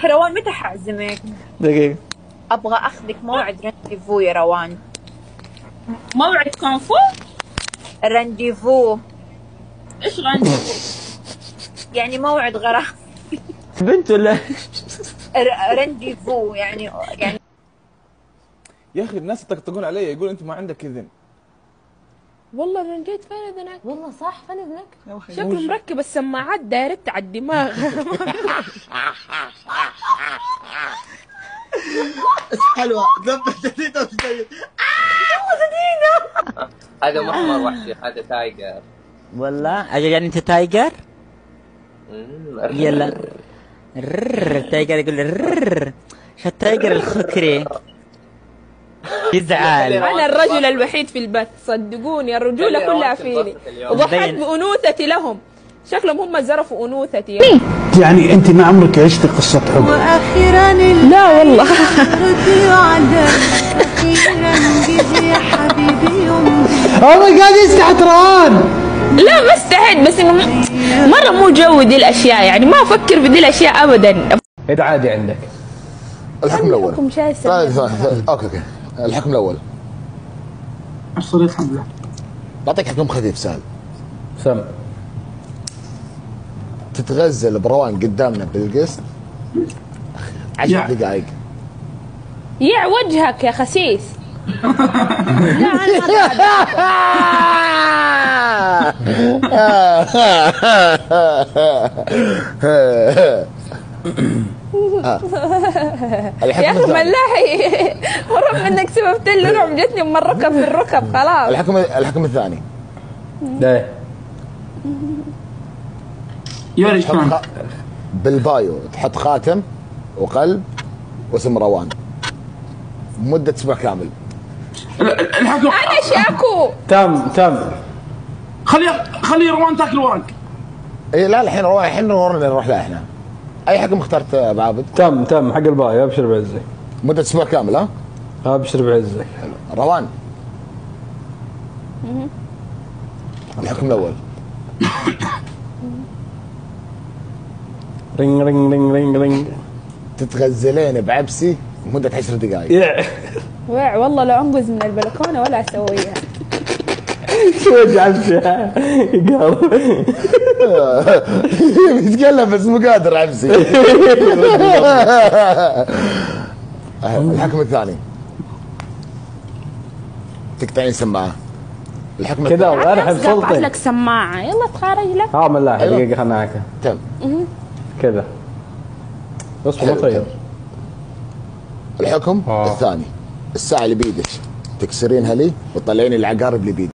يا روان متى حأعزمك؟ دقيقة ابغى اخذك موعد رانديفو يا روان. موعد كونفو؟ رانديفو. ايش رانديفو؟ يعني موعد غرام. بنت ولا رانديفو يعني يا اخي الناس يطقطقون علي يقول انت ما عندك اذن. والله من جد فين اذنك؟ والله صح فين اذنك؟ شكله مركب السماعات دايركت على الدماغ. حلوه ثبت هذا محمر وحشي، هذا تايجر. والله أجل يعني أنت تايجر؟ يلا التايجر يقول شو التايجر الخكري يزعل. انا الرجل الوحيد في البث، صدقوني الرجوله كلها فيني، وضحكت بانوثتي لهم. شكلهم هم زرفوا انوثتي. يعني انت ما عمرك عشتي قصه حب؟ واخيرا لا والله. اخيرا جيت يا حبيبي يوم هو قاعد يستحت روان. لا ما استحيت، بس انه مره مو جو دي الاشياء، يعني ما افكر في دي الاشياء ابدا. اذا عادي عندك الحكم الاول. حكم شاي اوكي الحكم الاول. الصريح الحمد لله. بعطيك حكم خفيف سهل. سم تتغزل بروان قدامنا بالقسط 10 دقائق. يع وجهك يا خسيس. لا يا اخي ملاحي ورب انك سببت لي رعب، جتني من الركب في الركب خلاص. الحكم الثاني. ده يا شلون؟ بالبايو تحط خاتم وقلب واسم روان مدة اسبوع كامل. الحكم انا شاكو. تم خلي روان تاكل ورق. اي لا الحين روان نروح له احنا. اي حكم اخترت ابو عابد؟ تم حق البايو. ابشر بعزك. مدة اسبوع كامل. ها ابشر بعزك. روان الحكم الاول. رينج رينج رينج رينج رينج. تتغزلين بعبسي مدة 10 دقائق. والله لا انقز من البلكونه ولا اسويها. شو عبسي؟ يتكلم بس مو قادر عبسي. الحكم الثاني تقطعين سماعة. الحكم كذا وارحب سلطي. لك سماعه يلا تخارج لك. ملاحي دقيقة خلنا هكا. تم كذا اصبر ما تغير. الحكم الثاني الساعة اللي بيدك تكسرينها لي وتطلعين العقارب اللي بيدك.